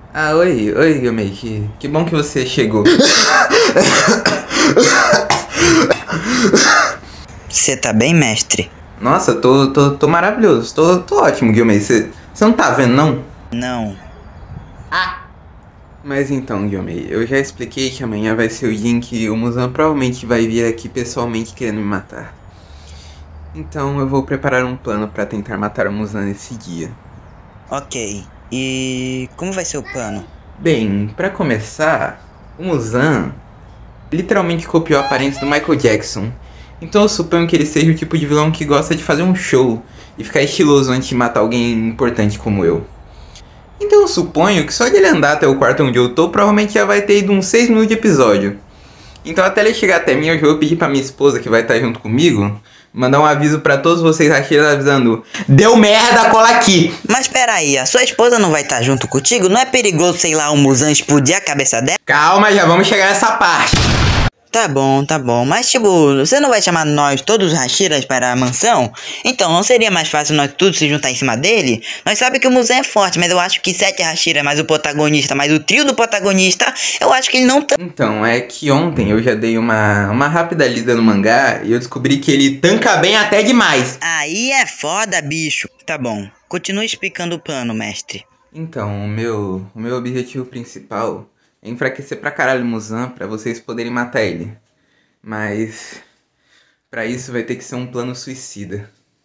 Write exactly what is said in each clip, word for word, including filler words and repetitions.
Ah, oi, oi, Yomei, que, que bom que você chegou. Você tá bem, mestre? Nossa, tô, tô, tô maravilhoso, tô, tô ótimo, Guilherme. Você não tá vendo, não? Não. Ah! Mas então, Guilherme, eu já expliquei que amanhã vai ser o dia em que o Muzan provavelmente vai vir aqui pessoalmente querendo me matar. Então eu vou preparar um plano pra tentar matar o Muzan nesse dia. Ok. E como vai ser o plano? Bem, pra começar, o Muzan literalmente copiou a aparência do Michael Jackson. Então eu suponho que ele seja o tipo de vilão que gosta de fazer um show e ficar estiloso antes de matar alguém importante como eu. Então eu suponho que só de ele andar até o quarto onde eu tô, provavelmente já vai ter ido uns seis minutos de episódio. Então até ele chegar até mim, eu já vou pedir pra minha esposa, que vai estar junto comigo, mandar um aviso pra todos vocês aqui avisando: deu merda, cola aqui! Mas peraí, a sua esposa não vai estar junto contigo? Não é perigoso, sei lá, um Muzan explodir a cabeça dela? Calma, já vamos chegar nessa parte. Tá bom, tá bom, mas tipo, você não vai chamar nós todos os Hashiras para a mansão? Então, não seria mais fácil nós todos se juntar em cima dele? Nós sabemos que o Muzan é forte, mas eu acho que sete Hashiras mais o protagonista, mais o trio do protagonista, eu acho que ele não tá... Então, é que ontem eu já dei uma, uma rápida lida no mangá e eu descobri que ele tanca bem até demais. Aí é foda, bicho. Tá bom, continue explicando o plano, mestre. Então, o meu, o meu objetivo principal é enfraquecer pra caralho o Muzan pra vocês poderem matar ele. Mas pra isso vai ter que ser um plano suicida.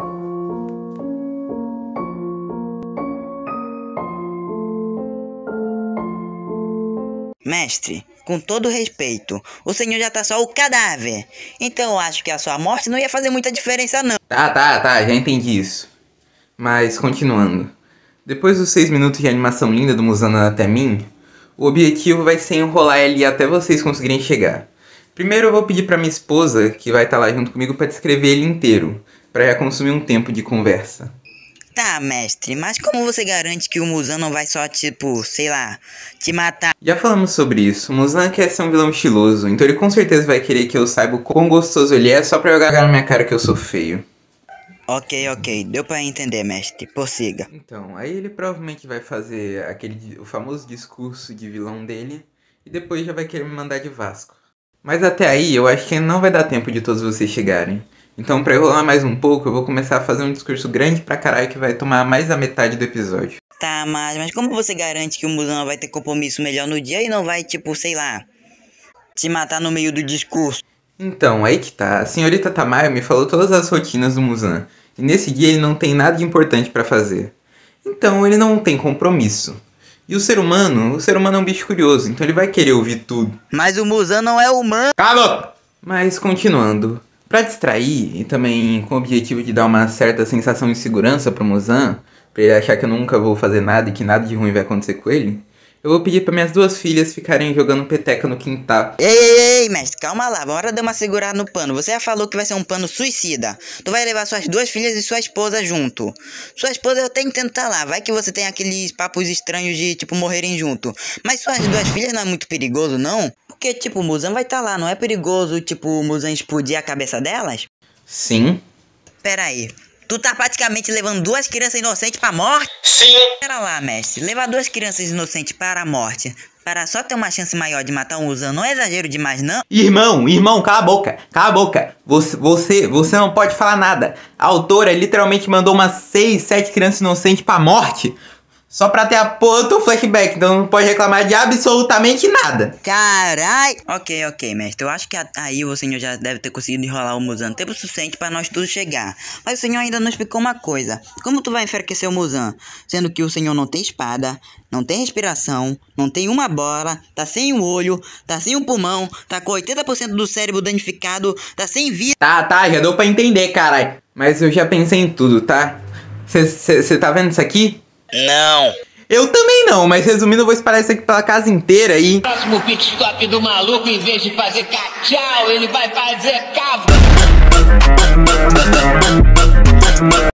Mestre, com todo respeito, o senhor já tá só o cadáver. Então eu acho que a sua morte não ia fazer muita diferença não. Tá, tá, tá, já entendi isso. Mas continuando. Depois dos seis minutos de animação linda do Muzan até mim, o objetivo vai ser enrolar ele até vocês conseguirem chegar. Primeiro eu vou pedir pra minha esposa, que vai estar lá junto comigo, pra descrever ele inteiro, pra já consumir um tempo de conversa. Tá, mestre, mas como você garante que o Muzan não vai só, tipo, sei lá, te matar? Já falamos sobre isso, o Muzan quer ser um vilão estiloso, então ele com certeza vai querer que eu saiba o quão gostoso ele é só pra jogar na minha cara que eu sou feio. Ok, ok, deu pra entender, mestre, prossiga. Então, aí ele provavelmente vai fazer aquele, o famoso discurso de vilão dele, e depois já vai querer me mandar de Vasco. Mas até aí, eu acho que não vai dar tempo de todos vocês chegarem. Então, pra enrolar mais um pouco, eu vou começar a fazer um discurso grande pra caralho que vai tomar mais da metade do episódio. Tá, mas, mas como você garante que o Muzan vai ter compromisso melhor no dia e não vai, tipo, sei lá, te matar no meio do discurso? Então, aí que tá. A senhorita Tamayo me falou todas as rotinas do Muzan. E nesse dia ele não tem nada de importante pra fazer. Então, ele não tem compromisso. E o ser humano, o ser humano é um bicho curioso, então ele vai querer ouvir tudo. Mas o Muzan não é humano. Cala! Mas continuando, pra distrair e também com o objetivo de dar uma certa sensação de segurança pro Muzan, pra ele achar que eu nunca vou fazer nada e que nada de ruim vai acontecer com ele, eu vou pedir pra minhas duas filhas ficarem jogando peteca no quintal. Ei, ei, ei, mestre, calma lá, bora dar uma segurada no pano. Você já falou que vai ser um plano suicida. Tu vai levar suas duas filhas e sua esposa junto. Sua esposa eu até entendo tá lá, vai que você tem aqueles papos estranhos de, tipo, morrerem junto. Mas suas duas filhas não é muito perigoso, não? Porque, tipo, o Muzan vai tá lá, não é perigoso, tipo, o Muzan explodir a cabeça delas? Sim. Pera aí. Tu tá praticamente levando duas crianças inocentes pra morte? Sim. Pera lá, mestre. Levar duas crianças inocentes para a morte, para só ter uma chance maior de matar um Muzan, não é exagero demais, não? Irmão, irmão, cala a boca, cala a boca. Você, você, você não pode falar nada. A autora literalmente mandou umas seis, sete crianças inocentes pra morte só pra ter a porra do flashback, então não pode reclamar de absolutamente nada. Carai! Ok, ok, mestre. Eu acho que aí o senhor já deve ter conseguido enrolar o Muzan tempo suficiente pra nós todos chegar. Mas o senhor ainda não explicou uma coisa. Como tu vai enfraquecer o Muzan? Sendo que o senhor não tem espada, não tem respiração, não tem uma bola, tá sem um olho, tá sem um pulmão, tá com oitenta por cento do cérebro danificado, tá sem vida. Tá, tá, já deu pra entender, caralho. Mas eu já pensei em tudo, tá? Você tá vendo isso aqui? Não. Eu também não, mas resumindo eu vou espalhar isso aqui pela casa inteira aí. Próximo pit stop do maluco, em vez de fazer cachau, ele vai fazer cava.